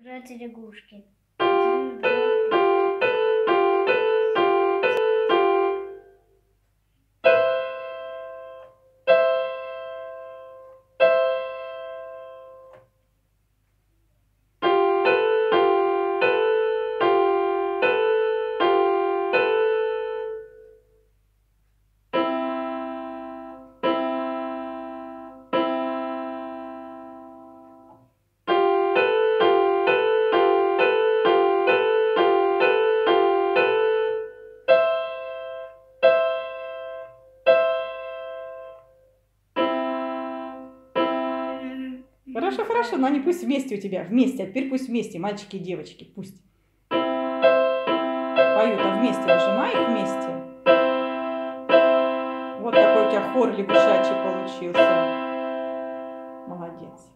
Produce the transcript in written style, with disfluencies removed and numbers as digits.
Играть лягушки. 1, 2, 3. Хорошо, хорошо, но они пусть вместе у тебя, вместе, а теперь пусть вместе, мальчики и девочки, пусть. Поют, а вместе, нажимай их вместе. Вот такой у тебя хор лягушачий получился. Молодец.